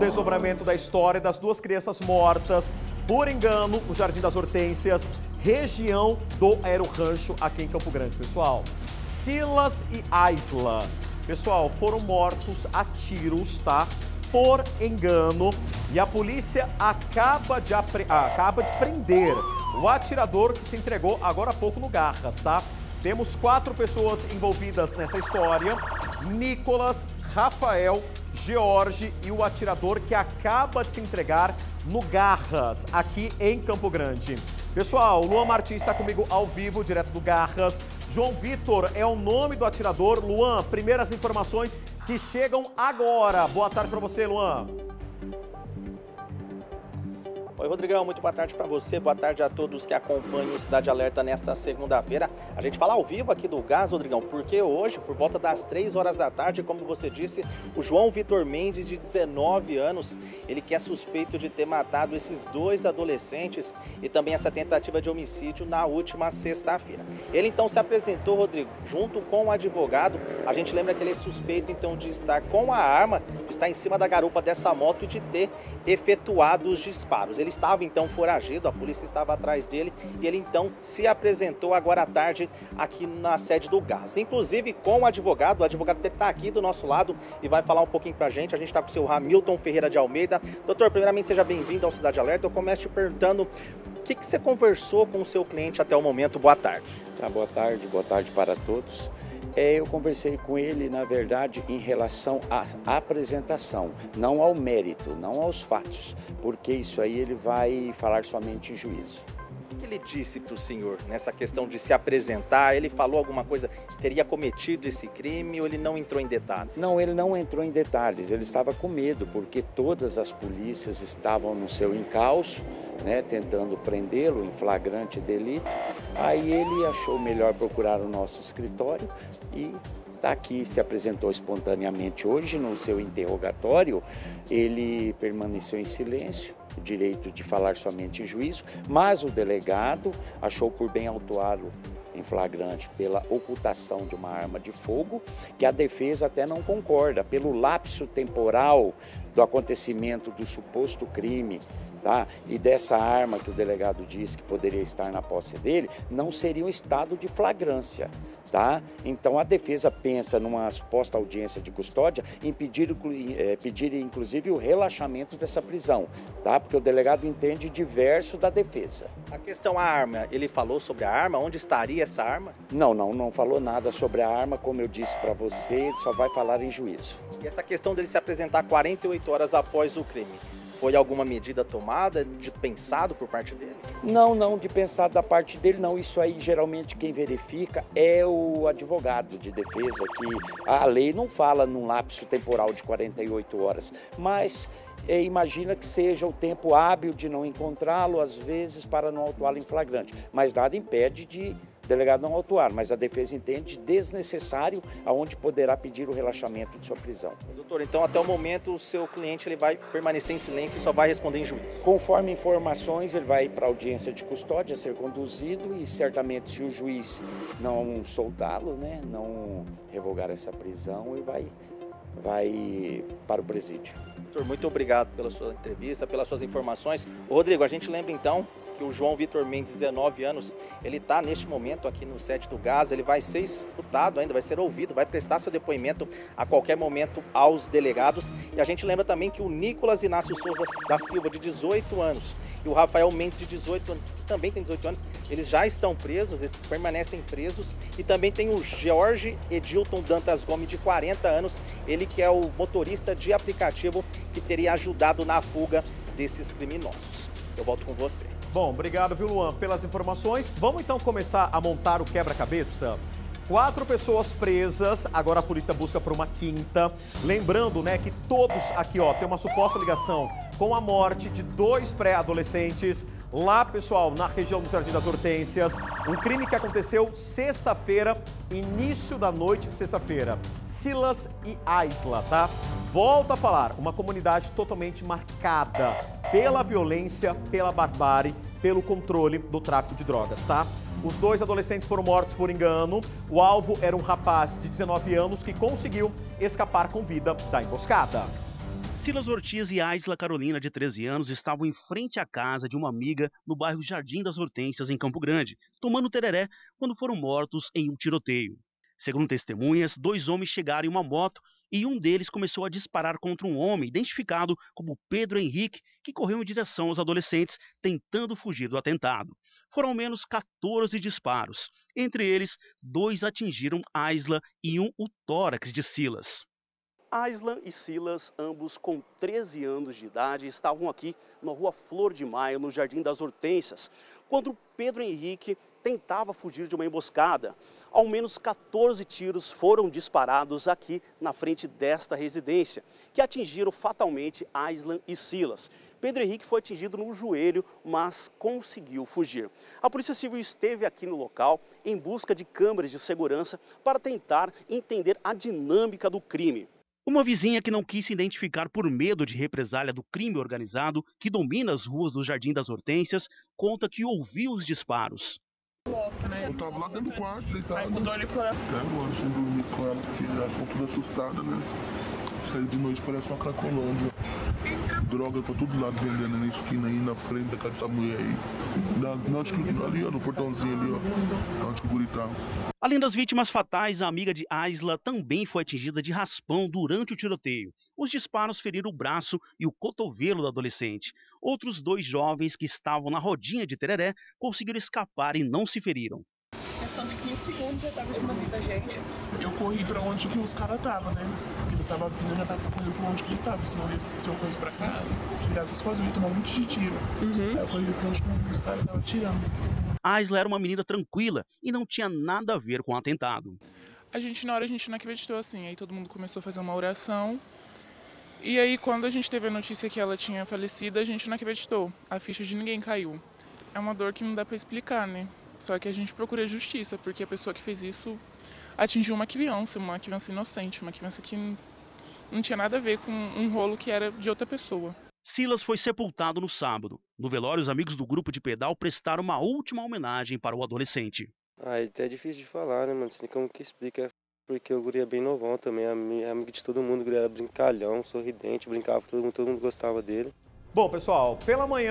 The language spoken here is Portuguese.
desdobramento da história das duas crianças mortas por engano no Jardim das Hortênsias, região do Aero-Rancho, aqui em Campo Grande, pessoal. Silas e Aisla, pessoal, foram mortos a tiros, tá? Por engano. E a polícia acaba de prender o atirador que se entregou agora há pouco no Garras, tá? Temos 4 pessoas envolvidas nessa história: Nicolas, Rafael, George e o atirador que acaba de se entregar no Garras, aqui em Campo Grande. Pessoal, Luan Martins está comigo ao vivo, direto do Garras. João Vitor é o nome do atirador. Luan, primeiras informações que chegam agora. Boa tarde para você, Luan. Oi, Rodrigão, muito boa tarde para você, boa tarde a todos que acompanham o Cidade Alerta nesta segunda-feira. A gente fala ao vivo aqui do Gás, Rodrigão, porque hoje, por volta das 3 horas da tarde, como você disse, o João Vitor Mendes, de 19 anos, ele que é suspeito de ter matado esses 2 adolescentes e também essa tentativa de homicídio na última sexta-feira. Ele então se apresentou, Rodrigo, junto com o advogado. A gente lembra que ele é suspeito então de estar com a arma, de estar em cima da garupa dessa moto e de ter efetuado os disparos. Ele estava então foragido, a polícia estava atrás dele e ele então se apresentou agora à tarde aqui na sede do Gás. Inclusive com o advogado está aqui do nosso lado e vai falar um pouquinho pra gente. A gente está com o seu Hamilton Ferreira de Almeida. Doutor, primeiramente seja bem-vindo ao Cidade Alerta. Eu começo te perguntando o que você conversou com o seu cliente até o momento. Boa tarde. Boa tarde para todos. Eu conversei com ele, na verdade, em relação à apresentação, não ao mérito, não aos fatos, porque isso aí ele vai falar somente em juízo. O que ele disse para o senhor nessa questão de se apresentar? Ele falou alguma coisa, teria cometido esse crime ou ele não entrou em detalhes? Não, ele não entrou em detalhes, ele estava com medo, porque todas as polícias estavam no seu encalço, né, tentando prendê-lo em flagrante delito. Aí ele achou melhor procurar o nosso escritório e está aqui, se apresentou espontaneamente hoje no seu interrogatório. Ele permaneceu em silêncio, o direito de falar somente em juízo, mas o delegado achou por bem autuá-lo em flagrante pela ocultação de uma arma de fogo, que a defesa até não concorda, pelo lapso temporal do acontecimento do suposto crime, tá? E dessa arma que o delegado disse que poderia estar na posse dele, não seria um estado de flagrância, tá? Então a defesa pensa numa suposta audiência de custódia em pedir inclusive o relaxamento dessa prisão, tá? Porque o delegado entende diverso da defesa. A questão a arma, ele falou sobre a arma? Onde estaria essa arma? Não falou nada sobre a arma, como eu disse para você, ele só vai falar em juízo. E essa questão dele se apresentar 48 horas após o crime, foi alguma medida tomada, de pensado por parte dele? Não, de pensado da parte dele não. Isso aí, geralmente, quem verifica é o advogado de defesa, que a lei não fala num lapso temporal de 48 horas, mas imagina que seja o tempo hábil de não encontrá-lo, às vezes, para não autuá-lo em flagrante. Mas nada impede de o delegado não autuar, mas a defesa entende desnecessário, aonde poderá pedir o relaxamento de sua prisão. Doutor, então até o momento o seu cliente ele vai permanecer em silêncio e só vai responder em juízo? Conforme informações, ele vai para a audiência de custódia ser conduzido e certamente se o juiz não soltá-lo, né, não revogar essa prisão, ele vai para o presídio. Doutor, muito obrigado pela sua entrevista, pelas suas informações. Rodrigo, a gente lembra então que o João Vitor Mendes, 19 anos, ele está neste momento aqui no sede do Gás, ele vai ser escutado ainda, vai ser ouvido, vai prestar seu depoimento a qualquer momento aos delegados. E a gente lembra também que o Nicolas Inácio Souza da Silva, de 18 anos, e o Rafael Mendes, de 18 anos, que também tem 18 anos, eles já estão presos, eles permanecem presos. E também tem o George Edilton Dantas Gomes, de 40 anos, ele que é o motorista de aplicativo que teria ajudado na fuga desses criminosos. Eu volto com você. Bom, obrigado, viu, Luan, pelas informações. Vamos então começar a montar o quebra-cabeça? 4 pessoas presas, agora a polícia busca por uma quinta. Lembrando, né, que todos aqui, ó, tem uma suposta ligação com a morte de 2 pré-adolescentes lá, pessoal, na região do Jardim das Hortênsias. Um crime que aconteceu sexta-feira, início da noite de sexta-feira. Silas e Aisla, tá? Volto a falar, uma comunidade totalmente marcada pela violência, pela barbárie, pelo controle do tráfico de drogas, tá? Os 2 adolescentes foram mortos por engano. O alvo era um rapaz de 19 anos que conseguiu escapar com vida da emboscada. Silas Ortiz e Aisla Carolina, de 13 anos, estavam em frente à casa de uma amiga no bairro Jardim das Hortênsias, em Campo Grande, tomando tereré, quando foram mortos em um tiroteio. Segundo testemunhas, 2 homens chegaram em uma moto e um deles começou a disparar contra um homem identificado como Pedro Henrique, que correu em direção aos adolescentes, tentando fugir do atentado. Foram ao menos 14 disparos. Entre eles, 2 atingiram Aisla e um o tórax de Silas. Aisla e Silas, ambos com 13 anos de idade, estavam aqui na rua Flor de Maio, no Jardim das Hortênsias, quando Pedro Henrique tentava fugir de uma emboscada. Ao menos 14 tiros foram disparados aqui na frente desta residência, que atingiram fatalmente Aisla e Silas. Pedro Henrique foi atingido no joelho, mas conseguiu fugir. A Polícia Civil esteve aqui no local em busca de câmeras de segurança para tentar entender a dinâmica do crime. Uma vizinha que não quis se identificar por medo de represália do crime organizado que domina as ruas do Jardim das Hortênsias, conta que ouviu os disparos. Eu tava lá dentro do quarto, deitado. Aí mudou ali pra... agora, sem dormir com ela, porque já ficou tudo assustada, né? Saí de noite, parece uma cracolândia. Droga pra todo lado, vendendo na esquina aí, na frente da casa dessa mulher aí. Ali, ó, no portãozinho ali, ó, onde o guri tava. Além das vítimas fatais, a amiga de Aisla também foi atingida de raspão durante o tiroteio. Os disparos feriram o braço e o cotovelo do adolescente. Outros 2 jovens que estavam na rodinha de tereré conseguiram escapar e não se feriram. Questão de 15 segundos já estava escondendo da gente. Eu corri pra onde que os caras estavam, né? Eles estavam vindo, eu já tava correndo pra onde que eles estavam. Senão, se eu corresse pra cá, virasse as coisas, eu ia tomar muito de tiro. Aí eu corri pra onde que os caras estavam tirando. Aisla era uma menina tranquila e não tinha nada a ver com o atentado. Na hora a gente não acreditou assim, aí todo mundo começou a fazer uma oração. E aí quando a gente teve a notícia que ela tinha falecido, a gente não acreditou. A ficha de ninguém caiu. É uma dor que não dá pra explicar, né? Só que a gente procura justiça, porque a pessoa que fez isso atingiu uma criança inocente, uma criança que não tinha nada a ver com um rolo que era de outra pessoa. Silas foi sepultado no sábado. No velório, os amigos do grupo de pedal prestaram uma última homenagem para o adolescente. É difícil de falar, né, mano? Assim, como que explica? Porque o guri é bem novão também, é amigo de todo mundo, o guri era brincalhão, sorridente, brincava com todo mundo gostava dele. Bom, pessoal, pela manhã